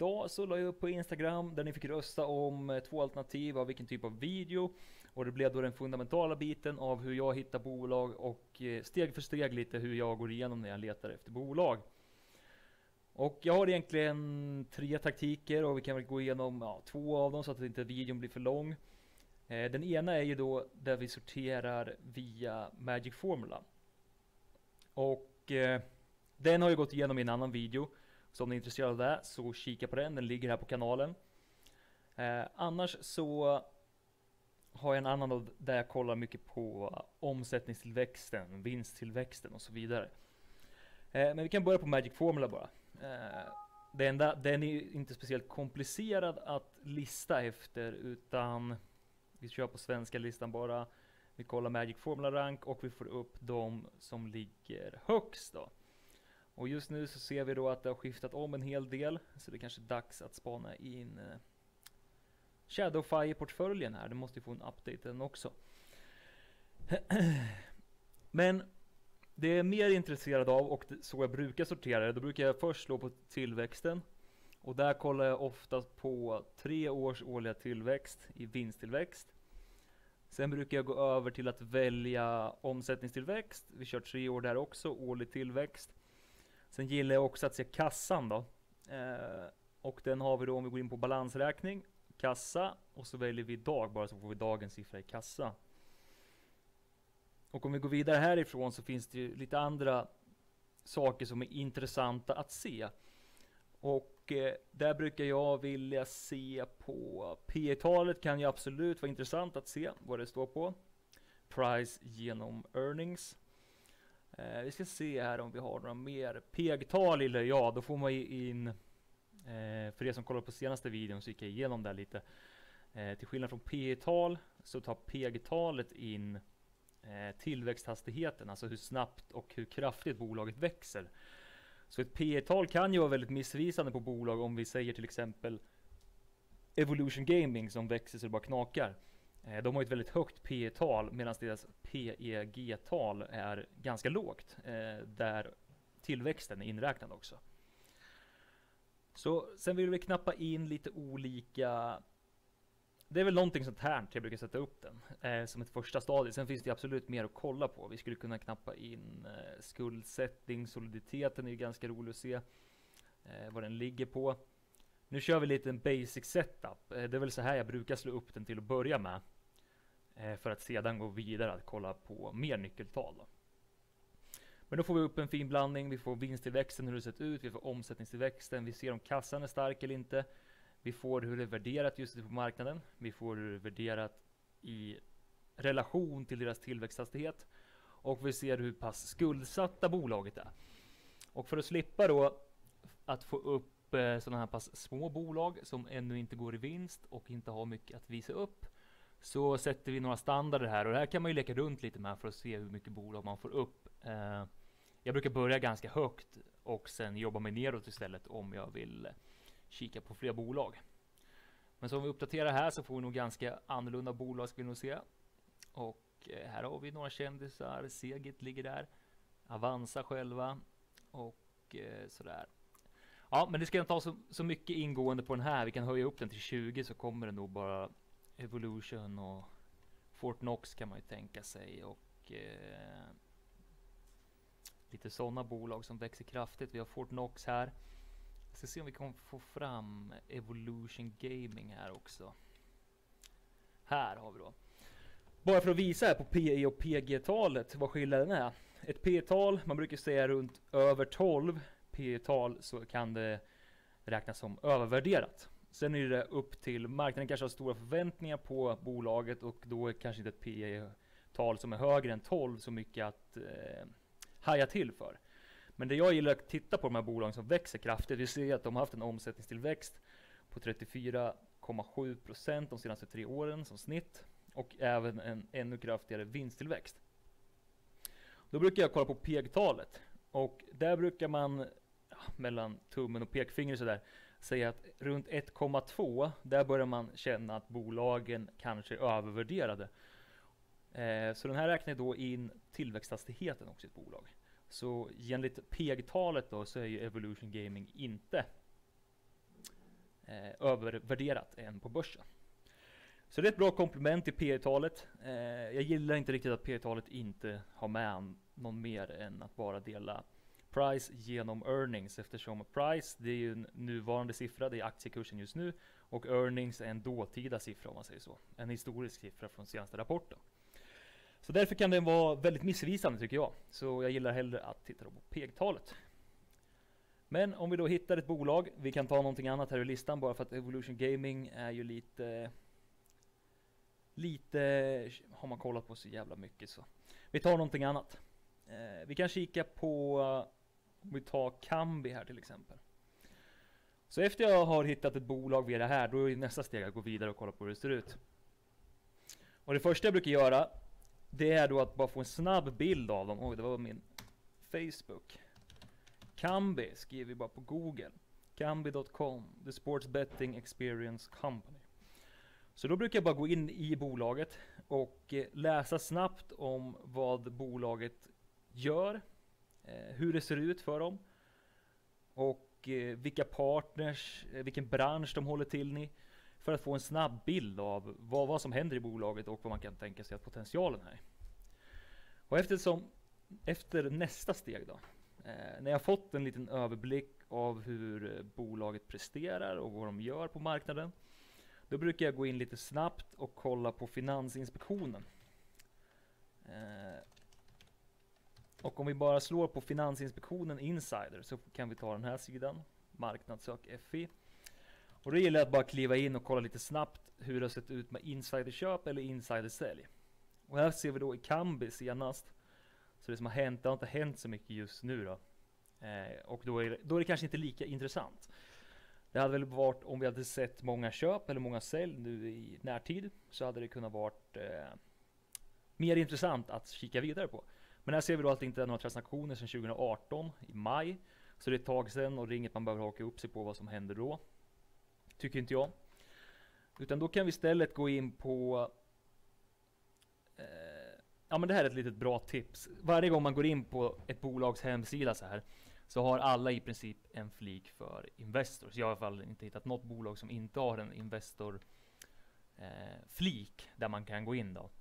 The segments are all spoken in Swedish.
idag så la jag upp på Instagram där ni fick rösta om 2 alternativ av vilken typ av video. Och det blev då den fundamentala biten av hur jag hittar bolag och steg för steg lite hur jag går igenom när jag letar efter bolag. Och jag har egentligen 3 taktiker och vi kan väl gå igenom 2 av dem så att inte videon blir för lång. Den ena är ju då där vi sorterar via Magic Formula. Och den har jag gått igenom i en annan video. Så om ni är intresserade av det så kika på den ligger här på kanalen. Annars så har jag en annan där jag kollar mycket på omsättningstillväxten, vinsttillväxten och så vidare. Men vi kan börja på Magic Formula bara. Den är inte speciellt komplicerad att lista efter, utan vi kör på svenska listan bara. Vi kollar Magic Formula rank och vi får upp de som ligger högst då. Och just nu så ser vi då att det har skiftat om en hel del, så det är kanske dags att spana in Shadowfire-portföljen här. Det måste ju få en update den också. Men det är mer intresserad av, och så jag brukar sortera det, då brukar jag först slå på tillväxten. Och där kollar jag oftast på 3 års årliga tillväxt i vinsttillväxt. Sen brukar jag gå över till att välja omsättningstillväxt. Vi kör 3 år där också, årlig tillväxt. Sen gillar jag också att se kassan då. Och den har vi då om vi går in på balansräkning, kassa, och så väljer vi dag bara, så får vi dagens siffra i kassa. Och om vi går vidare härifrån så finns det ju lite andra saker som är intressanta att se. Och där brukar jag vilja se på P/talet, kan ju absolut vara intressant att se vad det står på. Price genom earnings. Vi ska se här om vi har några mer. PEG-tal gillar jag, då får man ju in, för er som kollar på senaste videon så gick jag igenom där lite. Till skillnad från P/tal så tar PEG-talet in tillväxthastigheten, alltså hur snabbt och hur kraftigt bolaget växer. Så ett P/tal kan ju vara väldigt missvisande på bolag om vi säger till exempel Evolution Gaming som växer så det bara knakar. De har ett väldigt högt P/tal medan deras PEG-tal är ganska lågt, där tillväxten är inräknad också. Så sen vill vi knappa in lite olika. Det är väl någonting sånt här jag brukar sätta upp den som ett första stadie. Sen finns det absolut mer att kolla på. Vi skulle kunna knappa in skuldsättning, soliditeten är ju ganska rolig att se vad den ligger på. Nu kör vi lite en basic setup. Det är väl så här jag brukar slå upp den till att börja med. För att sedan gå vidare att kolla på mer nyckeltal då. Men då får vi upp en fin blandning. Vi får vinsttillväxten, hur det sett ut. Vi får omsättningstillväxten. Vi ser om kassan är stark eller inte. Vi får hur det är värderat just nu på marknaden. Vi får hur det är värderat i relation till deras tillväxthastighet. Och vi ser hur pass skuldsatta bolaget är. Och för att slippa då att få upp sådana här pass små bolag som ännu inte går i vinst och inte har mycket att visa upp, så sätter vi några standarder här. Och det här kan man ju leka runt lite med för att se hur mycket bolag man får upp. Jag brukar börja ganska högt och sen jobba mig neråt istället om jag vill kika på fler bolag. Men så om vi uppdaterar här så får vi nog ganska annorlunda bolag, ska vi nog se. Och här har vi några kändisar. Segit ligger där. Avanza själva. Och sådär. Ja, men det ska inte ta så mycket ingående på den här. Vi kan höja upp den till 20 så kommer det nog bara Evolution och Fortnox kan man ju tänka sig. Och lite sådana bolag som växer kraftigt. Vi har Fortnox här. Jag ska se om vi kan få fram Evolution Gaming här också. Här har vi då. Bara för att visa här på PE och PG-talet vad skillnaden är. Ett P/tal, man brukar säga runt över 12 P/tal, så kan det räknas som övervärderat. Sen är det upp till marknaden, kanske har stora förväntningar på bolaget och då är kanske inte ett P/tal som är högre än 12 så mycket att haja till för. Men det jag gillar att titta på de här bolagen som växer kraftigt, vi ser att de har haft en omsättningstillväxt på 34,7% de senaste 3 åren som snitt och även en ännu kraftigare vinsttillväxt. Då brukar jag kolla på PEG-talet och där brukar man mellan tummen och pekfingret sådär säga att runt 1,2 där börjar man känna att bolagen kanske är övervärderade. Så den här räknar då in tillväxthastigheten också i ett bolag. Så enligt PEG-talet då så är ju Evolution Gaming inte övervärderat än på börsen. Så det är ett bra komplement till P/talet. Jag gillar inte riktigt att P/talet inte har med någon mer än att bara dela price genom earnings, eftersom price, det är ju en nuvarande siffra, det är aktiekursen just nu, och earnings är en dåtida siffra, om man säger så. En historisk siffra från senaste rapporten. Så därför kan den vara väldigt missvisande, tycker jag. Så jag gillar hellre att titta på PEG-talet. Men om vi då hittar ett bolag, vi kan ta någonting annat här i listan, bara för att Evolution Gaming är ju lite har man kollat på så jävla mycket, så vi tar någonting annat. Vi kan kika på, om vi tar Kambi här till exempel. Så efter jag har hittat ett bolag via det här, då är nästa steg att gå vidare och kolla på hur det ser ut. Och det första jag brukar göra, det är då att bara få en snabb bild av dem. Oj, det var min Facebook. Kambi skriver vi bara på Google. Kambi.com, The Sports Betting Experience Company. Så då brukar jag bara gå in i bolaget och läsa snabbt om vad bolaget gör, hur det ser ut för dem och vilka partners, vilken bransch de håller till i, för att få en snabb bild av vad som händer i bolaget och vad man kan tänka sig att potentialen är. Och efter nästa steg då, när jag fått en liten överblick av hur bolaget presterar och vad de gör på marknaden, då brukar jag gå in lite snabbt och kolla på Finansinspektionen. Och om vi bara slår på Finansinspektionen Insider, så kan vi ta den här sidan, marknadssök FI. Och då gäller det att bara kliva in och kolla lite snabbt hur det har sett ut med insiderköp eller insidersälj. Och här ser vi då i Kambi senast, så det som har hänt, det har inte hänt så mycket just nu då. Och då är det kanske inte lika intressant. Det hade väl varit, om vi hade sett många köp eller många sälj nu i närtid, så hade det kunnat varit mer intressant att kika vidare på. Men här ser vi då att det inte är några transaktioner sedan 2018 i maj. Så det är ett tag sedan och det är inget man behöver haka upp sig på vad som händer då. Tycker inte jag. Utan då kan vi istället gå in på ja, men det här är ett litet bra tips. Varje gång man går in på ett bolags hemsida så här, så har alla i princip en flik för Investors. Jag har i alla fall inte hittat något bolag som inte har en Investor flik där man kan gå in då.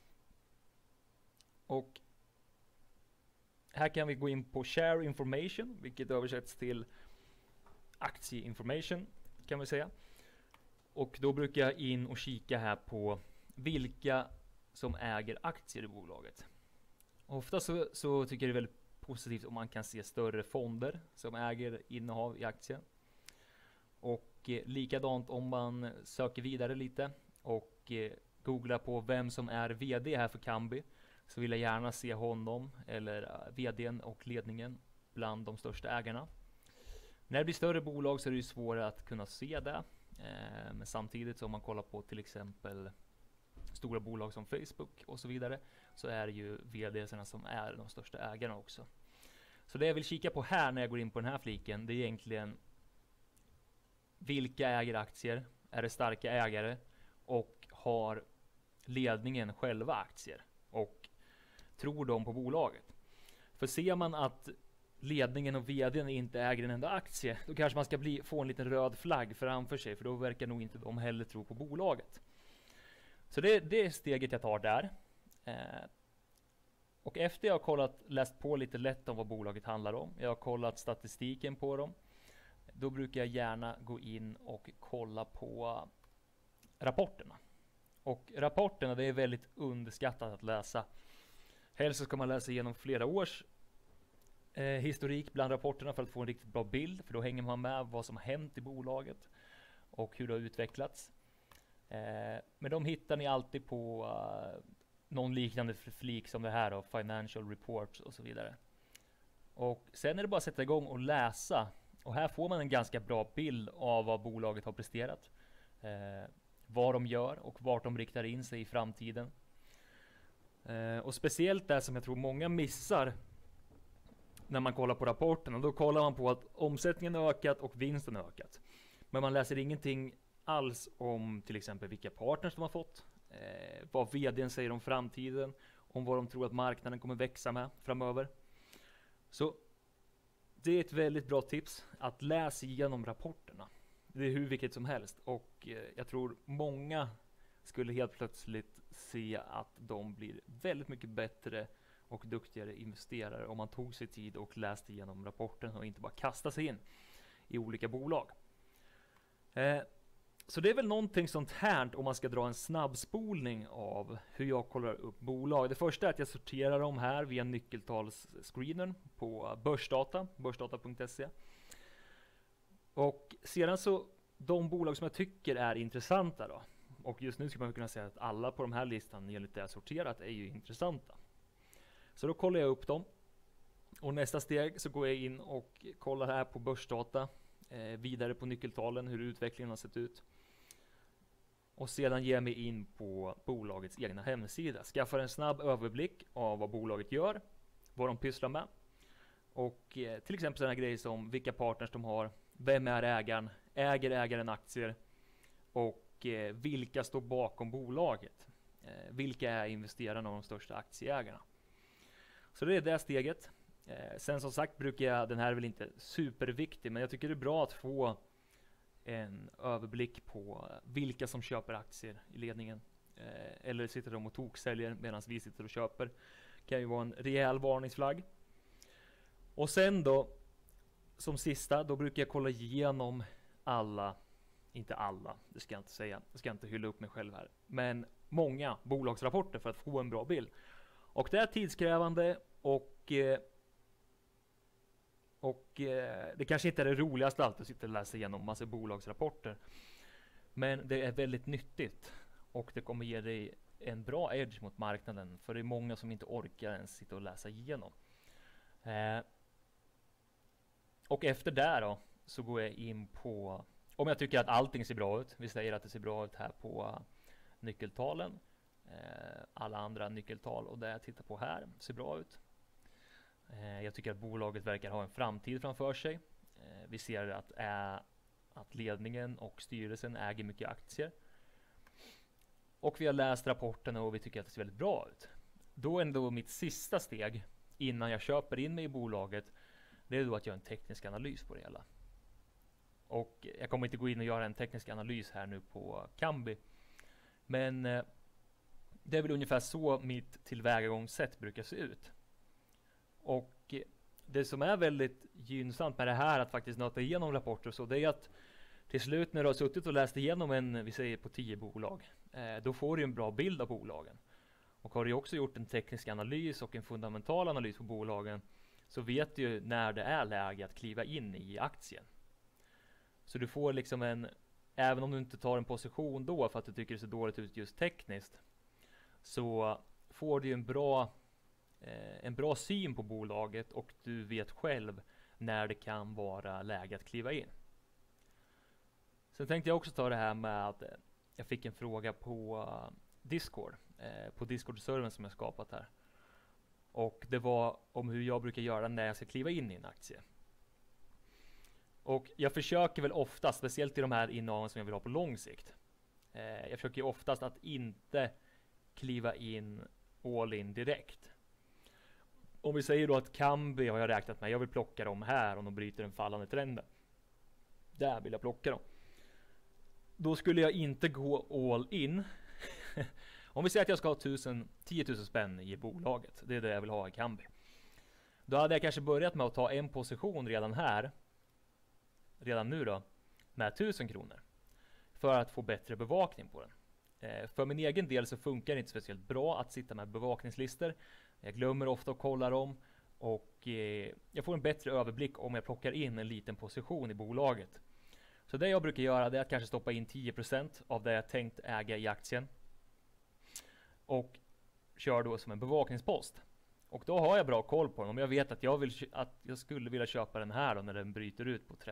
Och här kan vi gå in på Share Information, vilket översätts till Aktieinformation kan vi säga. Och då brukar jag in och kika här på vilka som äger aktier i bolaget. Ofta så tycker jag det är väldigt positivt om man kan se större fonder som äger innehav i aktier. Och likadant om man söker vidare lite och googlar på vem som är vd här för Kambi, så vill jag gärna se honom eller vdn och ledningen bland de största ägarna. När det blir större bolag så är det ju svårare att kunna se det. Men samtidigt så om man kollar på till exempel stora bolag som Facebook och så vidare, så är det ju vd:arna som är de största ägarna också. Så det jag vill kika på här när jag går in på den här fliken, det är egentligen vilka äger aktier, är det starka ägare och har ledningen själva aktier och tror de på bolaget. För ser man att ledningen och vdn inte äger en enda aktie, då kanske man ska få en liten röd flagg framför sig, för då verkar nog inte de heller tro på bolaget. Så det är steget jag tar där. Och efter jag har läst på lite lätt om vad bolaget handlar om, jag har kollat statistiken på dem, då brukar jag gärna gå in och kolla på rapporterna. Och rapporterna, det är väldigt underskattat att läsa. Helst så ska man läsa igenom flera års historik bland rapporterna för att få en riktigt bra bild, för då hänger man med vad som har hänt i bolaget och hur det har utvecklats. Men de hittar ni alltid på någon liknande flik som det här då, Financial Reports och så vidare. Och sen är det bara att sätta igång och läsa, och här får man en ganska bra bild av vad bolaget har presterat, vad de gör och vart de riktar in sig i framtiden. Och speciellt det som jag tror många missar när man kollar på rapporten, och då kollar man på att omsättningen har ökat och vinsten har ökat. Men man läser ingenting alls om till exempel vilka partners de har fått, vad vdn säger om framtiden, om vad de tror att marknaden kommer växa med framöver. Så det är ett väldigt bra tips att läsa igenom rapporterna. Det är hur vilket som helst. Och jag tror många skulle helt plötsligt se att de blir väldigt mycket bättre och duktigare investerare om man tog sig tid och läste igenom rapporten och inte bara kastade sig in i olika bolag. Så det är väl någonting sånt här om man ska dra en snabbspolning av hur jag kollar upp bolag. Det första är att jag sorterar dem här via nyckeltalsscreenern på Börsdata, börsdata.se. Och sedan så de bolag som jag tycker är intressanta då. Och just nu skulle man kunna säga att alla på de här listan enligt det jag sorterat är ju intressanta. Så då kollar jag upp dem. Och nästa steg så går jag in och kollar här på Börsdata. Vidare på nyckeltalen, hur utvecklingen har sett ut. Och sedan ger jag mig in på bolagets egna hemsida. Skaffar en snabb överblick av vad bolaget gör, vad de pysslar med. Och till exempel sådana grejer som vilka partners de har, vem är ägaren, äger ägaren aktier och vilka står bakom bolaget. Vilka är investerarna och de största aktieägarna. Så det är det steget. Sen som sagt brukar jag, den här är väl inte superviktig, men jag tycker det är bra att få en överblick på vilka som köper aktier i ledningen. Eller sitter de och toksäljer medan vi sitter och köper. Kan ju vara en rejäl varningsflagg. Och sen då, som sista, då brukar jag kolla igenom alla, inte alla, det ska jag inte säga, jag ska inte hylla upp mig själv här, men många bolagsrapporter för att få en bra bild. Och det är tidskrävande och det kanske inte är det roligaste alltid att sitta och läsa igenom massa bolagsrapporter. Men det är väldigt nyttigt och det kommer ge dig en bra edge mot marknaden, för det är många som inte orkar ens sitta och läsa igenom. Och efter det då så går jag in på, om jag tycker att allting ser bra ut, vi säger att det ser bra ut här på nyckeltalen, alla andra nyckeltal och det jag tittar på här ser bra ut. Jag tycker att bolaget verkar ha en framtid framför sig. Vi ser att ledningen och styrelsen äger mycket aktier. Och vi har läst rapporterna och vi tycker att det ser väldigt bra ut. Då är ändå mitt sista steg innan jag köper in mig i bolaget, det är då att göra en teknisk analys på det hela. Och jag kommer inte gå in och göra en teknisk analys här nu på Kambi. Men det är väl ungefär så mitt tillvägagångssätt brukar se ut. Och det som är väldigt gynnsamt med det här att faktiskt nöta igenom rapporter så, det är att till slut när du har suttit och läst igenom en, vi säger på 10 bolag, då får du en bra bild av bolagen. Och har du också gjort en teknisk analys och en fundamental analys på bolagen, så vet du ju när det är läge att kliva in i aktien. Så du får liksom en, även om du inte tar en position då för att du tycker det ser dåligt ut just tekniskt, så får du en bra syn på bolaget och du vet själv när det kan vara läge att kliva in. Sen tänkte jag också ta det här med att jag fick en fråga på Discord, på Discord-servern som jag skapat här. Och det var om hur jag brukar göra när jag ska kliva in i en aktie. Och jag försöker väl ofta, speciellt i de här innehaven som jag vill ha på lång sikt. Jag försöker oftast att inte kliva in all in direkt. Om vi säger då att Kambi har jag räknat med, jag vill plocka dem här om de bryter den fallande trenden. Där vill jag plocka dem. Då skulle jag inte gå all in. Om vi säger att jag ska ha 10 000 spänn i bolaget, det är det jag vill ha i Kambi. Då hade jag kanske börjat med att ta en position redan nu då, med 1000 kronor. För att få bättre bevakning på den. För min egen del så funkar det inte speciellt bra att sitta med bevakningslistor. Jag glömmer ofta att kolla dem. Och jag får en bättre överblick om jag plockar in en liten position i bolaget. Så det jag brukar göra, det är att kanske stoppa in 10% av det jag tänkt äga i aktien. Och kör då som en bevakningspost. Och då har jag bra koll på den. Om jag vet att jag skulle vilja köpa den här då, när den bryter ut på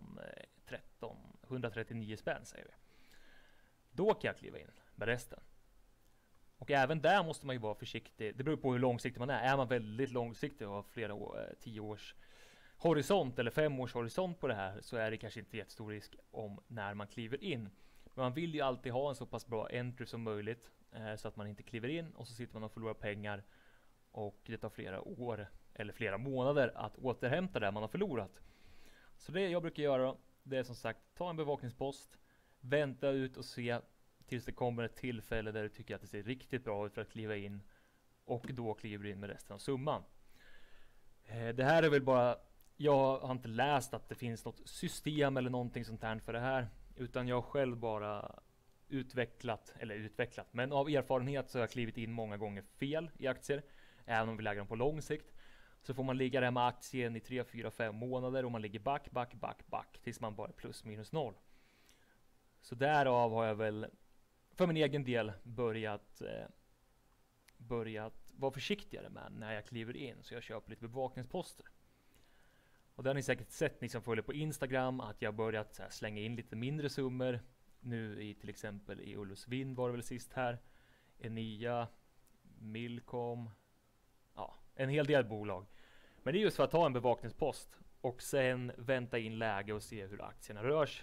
139 spänn säger vi. Då kan jag kliva in med resten. Och även där måste man ju vara försiktig. Det beror på hur långsiktig man är. Är man väldigt långsiktig och har flera 10 års horisont eller 5 års horisont på det här, så är det kanske inte jättestor risk om när man kliver in. Men man vill ju alltid ha en så pass bra entry som möjligt, så att man inte kliver in och så sitter man och förlorar pengar och det tar flera år eller flera månader att återhämta det man har förlorat. Så det jag brukar göra, det är som sagt, ta en bevakningspost, vänta ut och se tills det kommer ett tillfälle där du tycker att det ser riktigt bra ut för att kliva in, och då kliver du in med resten av summan. Det här är väl bara, jag har inte läst att det finns något system eller någonting sånt här för det här, utan jag har själv bara utvecklat, men av erfarenhet så har jag klivit in många gånger fel i aktier. Även om vi lägger dem på lång sikt, så får man ligga där med aktien i 3, 4, 5 månader och man ligger back tills man bara är plus minus noll. Så därav har jag väl för min egen del börjat vara försiktigare med när jag kliver in, så jag köper lite bevakningsposter. Och det har ni säkert sett, ni som följer på Instagram, att jag börjat slänga in lite mindre summor. Nu i till exempel i Ullus Vind var det väl sist här. Enia, Milcom, ja, en hel del bolag. Men det är just för att ta en bevakningspost och sen vänta in läge och se hur aktierna rör sig.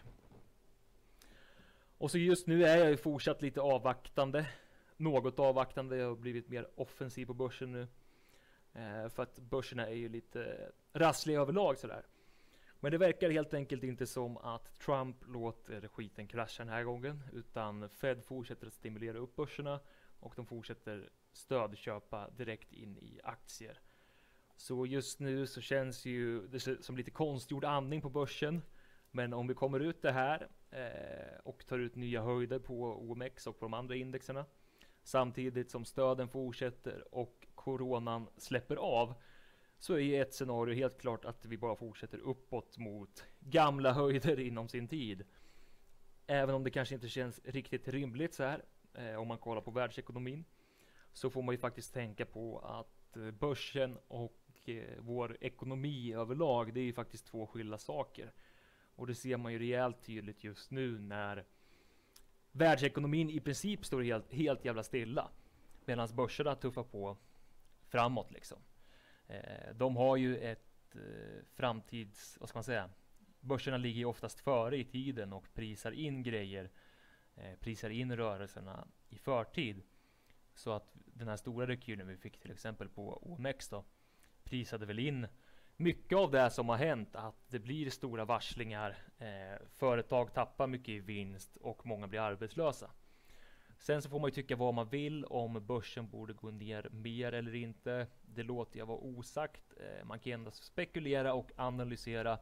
Och så just nu är jag ju fortsatt lite avvaktande. Något avvaktande, jag har blivit mer offensiv på börsen nu. För att börserna är ju lite rassliga överlag sådär. Men det verkar helt enkelt inte som att Trump låter skiten krascha den här gången, utan Fed fortsätter att stimulera upp börserna och de fortsätter stödköpa direkt in i aktier. Så just nu så känns ju det som lite konstgjord andning på börsen. Men om vi kommer ut det här och tar ut nya höjder på OMX och på de andra indexerna, samtidigt som stöden fortsätter och coronan släpper av, så är ett scenario helt klart att vi bara fortsätter uppåt mot gamla höjder inom sin tid. Även om det kanske inte känns riktigt rimligt så här, om man kollar på världsekonomin, så får man ju faktiskt tänka på att börsen och vår ekonomi överlag, det är ju faktiskt två skilda saker. Och det ser man ju rejält tydligt just nu när världsekonomin i princip står helt jävla stilla, medan börserna tuffar på framåt liksom. De har ju ett vad ska man säga, börserna ligger ju oftast före i tiden och prisar in grejer, prisar in rörelserna i förtid. Så att den här stora rekylen vi fick till exempel på OMX då, prisade väl in mycket av det som har hänt, att det blir stora varslingar, företag tappar mycket i vinst och många blir arbetslösa. Sen så får man ju tycka vad man vill om börsen borde gå ner mer eller inte. Det låter jag vara osagt. Man kan endast spekulera och analysera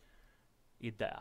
i det.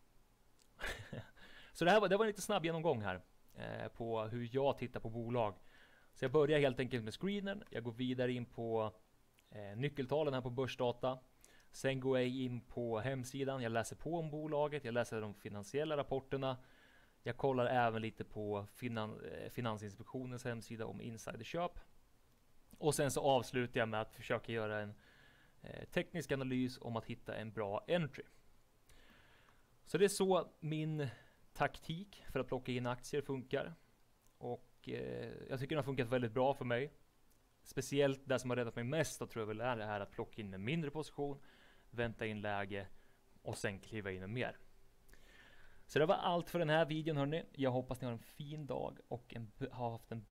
Så det var en lite snabb genomgång här på hur jag tittar på bolag. Så jag börjar helt enkelt med screenen. Jag går vidare in på nyckeltalen här på börsdata. Sen går jag in på hemsidan. Jag läser på om bolaget. Jag läser de finansiella rapporterna. Jag kollar även lite på Finansinspektionens hemsida om insiderköp. Och sen så avslutar jag med att försöka göra en teknisk analys om att hitta en bra entry. Så det är så min taktik för att plocka in aktier funkar. Och jag tycker den har funkat väldigt bra för mig. Speciellt det som har räddat mig mest, då tror jag väl är det här att plocka in en mindre position, vänta in läge och sen kliva in med mer. Så det var allt för den här videon hörni. Jag hoppas ni har en fin dag och har haft en